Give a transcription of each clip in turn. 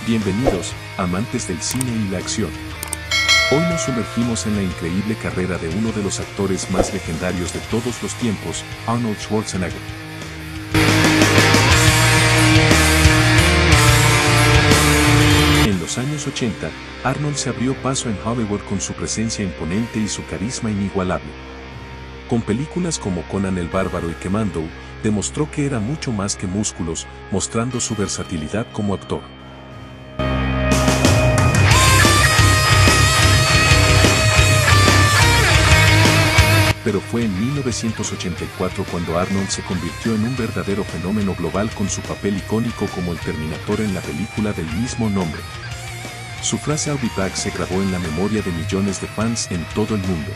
Bienvenidos, amantes del cine y la acción. Hoy nos sumergimos en la increíble carrera de uno de los actores más legendarios de todos los tiempos, Arnold Schwarzenegger. En los años 80, Arnold se abrió paso en Hollywood con su presencia imponente y su carisma inigualable. Con películas como Conan el Bárbaro y Commando, demostró que era mucho más que músculos, mostrando su versatilidad como actor. Pero fue en 1984 cuando Arnold se convirtió en un verdadero fenómeno global con su papel icónico como el Terminator en la película del mismo nombre. Su frase "I'll be back" se grabó en la memoria de millones de fans en todo el mundo.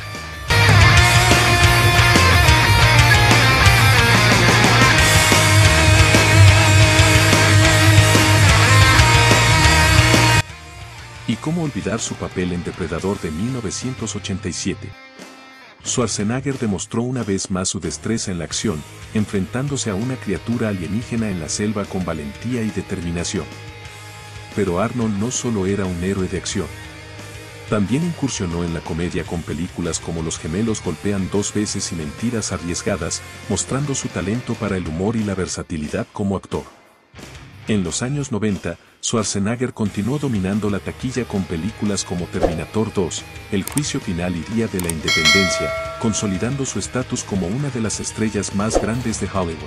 ¿Y cómo olvidar su papel en Depredador de 1987? Schwarzenegger demostró una vez más su destreza en la acción, enfrentándose a una criatura alienígena en la selva con valentía y determinación. Pero Arnold no solo era un héroe de acción. También incursionó en la comedia con películas como Los gemelos golpean dos veces y Mentiras arriesgadas, mostrando su talento para el humor y la versatilidad como actor. En los años 90, Schwarzenegger continuó dominando la taquilla con películas como Terminator 2, El juicio final y Día de la Independencia, consolidando su estatus como una de las estrellas más grandes de Hollywood.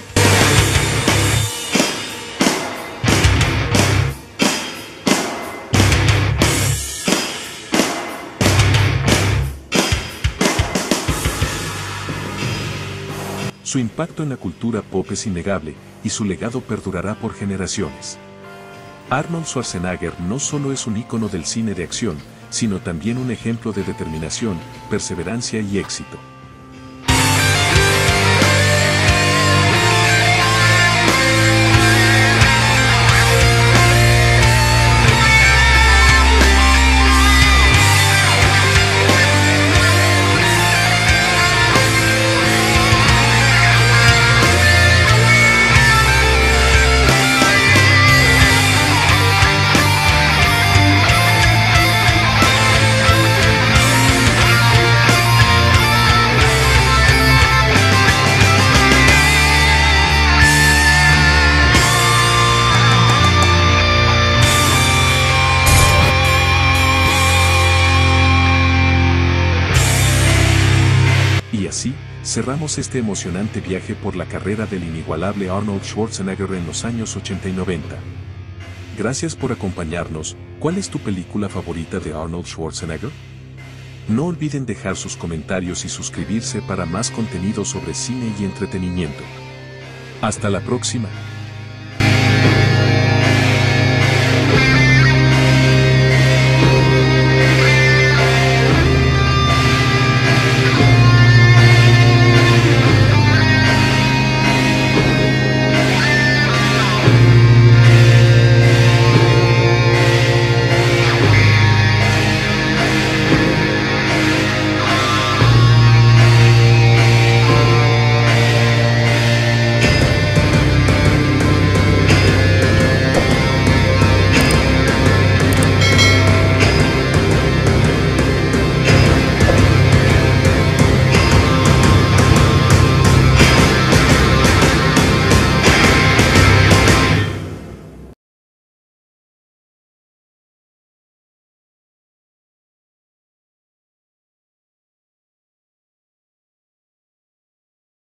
Su impacto en la cultura pop es innegable, y su legado perdurará por generaciones. Arnold Schwarzenegger no solo es un ícono del cine de acción, sino también un ejemplo de determinación, perseverancia y éxito. Y así, cerramos este emocionante viaje por la carrera del inigualable Arnold Schwarzenegger en los años 80 y 90. Gracias por acompañarnos. ¿Cuál es tu película favorita de Arnold Schwarzenegger? No olviden dejar sus comentarios y suscribirse para más contenido sobre cine y entretenimiento. Hasta la próxima.